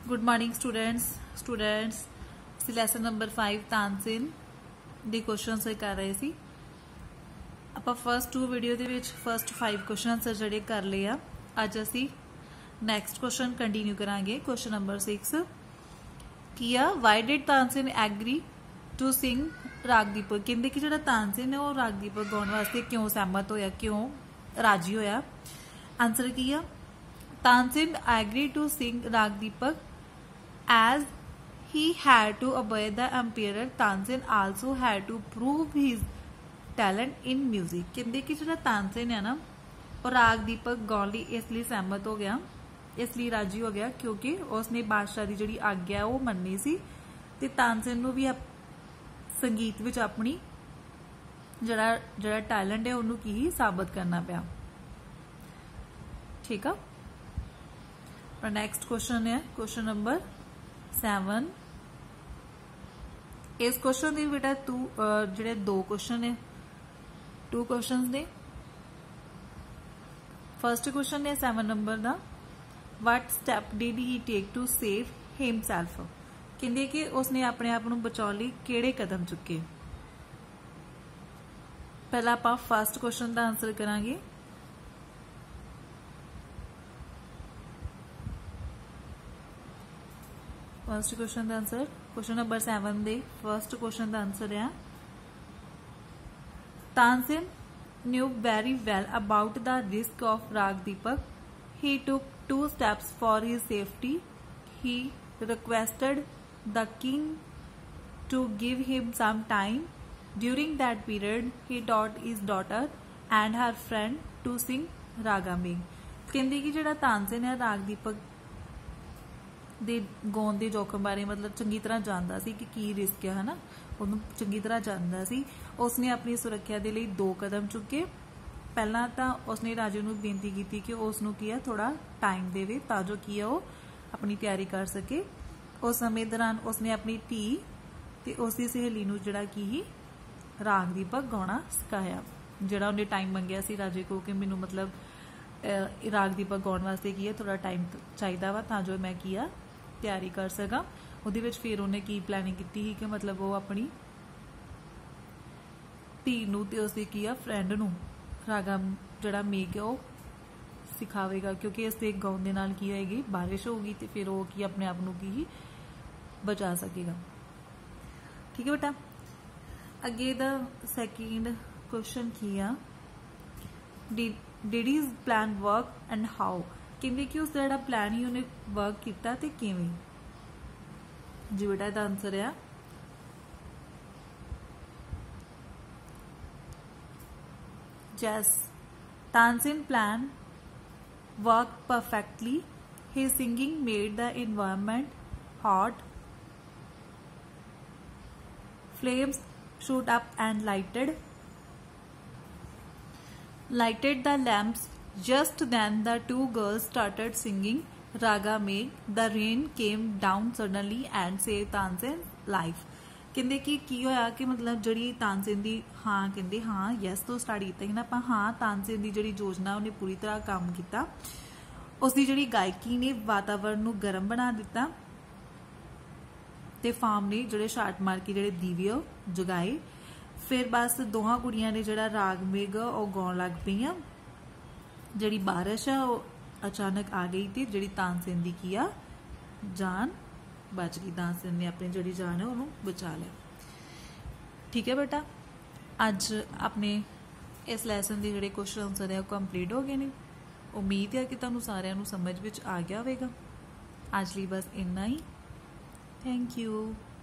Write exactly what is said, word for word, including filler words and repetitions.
Good morning students students ਅਸੀਂ lesson number five Tansen ਦੇ questions ਕਰ ਰਹੇ ਸੀ। ਆਪਾਂ ਫਸਟ ਟੂ ਵੀਡੀਓ ਦੇ ਵਿੱਚ ਫਸਟ फाइव ਕੁਐਸਚਨਸ ਜਿਹੜੇ ਕਰ ਲਏ ਆ। ਅੱਜ ਅਸੀਂ ਨੈਕਸਟ ਕੁਐਸਚਨ ਕੰਟੀਨਿਊ ਕਰਾਂਗੇ। ਕੁਐਸਚਨ ਨੰਬਰ सिक्स ਕੀ ਆ, why did Tansen agree to sing raga Deepak. कहते कि जो तानसेन है वो राग दीपक गाने वास्ते क्यों सहमत होया, क्यों राजी होया। आंसर की है, Tansen agree to sing raga Deepak as he had to obey the empire. Tansen also had to prove his talent in music. कहते कि जो तानसेन है ना वो राग दीपक गाने लई इसलिए सहमत हो गया, इसलिए राजी हो गया क्योंकि उसने बादशाह की जिहड़ी आग्या है वो मन्नी सी ते तानसेन नूं भी संगीत विच अपनी जड़ा जड़ा टैलेंट है उन्होंने की ही साबित करना पिया। ठीक है, और नेक्स्ट क्वेश्चन है क्वेश्चन नंबर सेवन। इस क्वेश्चन के बेटा टू जेडे दो क्वेश्चन है, टू क्वेश्चन ने। फर्स्ट क्वेश्चन है सेवन नंबर का, what step did he take to save himself. कहते कि उसने अपने आप को बचाने लिए किहड़े कदम चुके। पहला आप फर्स्ट क्वेश्चन का आंसर करांगे। फर्स्ट क्वेश्चन का आंसर क्वेश्चन नंबर सेवन दे फर्स्ट क्वेश्चन का आंसर है, Tansen knew very well about the risk of raga Deepak. He took two steps for his safety. He requested the king to give him some time. During that period he taught his daughter and her friend to sing raga में। कहते कि जो तानसेन है राग दीपक दे gown के जोखम बारे मतलब चंगी तरह जानता सी कि की रिस्क है ना, उन्होंने चंगी तरह जानता सी। उसने अपनी सुरक्षा के लिए दो कदम चुके। पहला तो उसने राजे को बेनती की कि उसनों की है थोड़ा टाइम देवे ताजो की है वो अपनी तैयारी कर सके। उस समय दौरान उसने अपनी धी ते उसकी सहेली नूं जिहड़ा की ही राग दीपक गाना सिखाया। जिहड़ा उन्हें टाइम मंगिया सी राजे को कि मैनूं मतलब राग दीपक गाउण वास्ते की है थोड़ा टाइम चाहिदा वा तां जो मैं की आ तैयारी कर सकां। उहदे विच फिर उन्हें की प्लैनिंग की कि मतलब वो अपनी धी नूं ते उसदी की आ फ्रेंड नूं रागा जिहड़ा मेघ है वो सिखावेगा, क्योंकि इसके गाउन के नाल की होएगी बारिश होगी तो फिर वो की अपने आप की ही बचा सकेगा। ठीक है बेटा, अगे द सैकेंड क्वेश्चन की आ, did his plan work and how. कहते कि उसका जो प्लान ही उन्हें वर्क किया तो किवें। जी बेटा इसका आंसर है yes, Tansen plan worked perfectly. His singing made the environment hot. Flames shoot up and lighted lighted the lamps. Just then the two girls started singing Raga Megh. The rain came down suddenly and saved Tansen's life. कहते कि की होया कि मतलब जड़ी तानसेन दी हाँ कहते हाँ यस तो स्टार्ट किया ना आप हाँ तानसेन दी जड़ी योजना उन्हें पूरी तरह काम किया। उसकी जड़ी गायकी ने वातावरण नूं गर्म बना दिता ते फार्म ने जड़े शाट मार के जड़े दीवे जगाए। फिर बस दोहां कुड़ियां ने जड़ा राग मेघ वो गाउण लग पईयां। जड़ी बारिश है वो अचानक आ गई थी, जड़ी तानसेन दी की आ जान बच गई। तानसेन ने अपनी जड़ी जान है उन्होंने बचा लिया। ठीक है बेटा, अज अपने इस लैसन के जोड़े क्वेश्चन आंसर है कंप्लीट हो गए ने। उम्मीद है कि तुहानू सारिआं नू समझ विच आ गया होवेगा। अज लई बस इन्ना ही। Thank you.